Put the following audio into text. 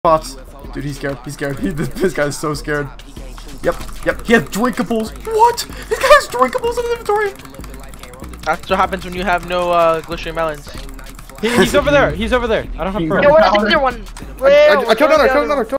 Spots. Dude, he's scared. He's scared. This guy's so scared. Yep. He has drinkables. What? This guy has drinkables in his inventory. That's what happens when you have no glistening melons. He's over there. He's over there. I don't have. Yo, where's the clear one? I killed another.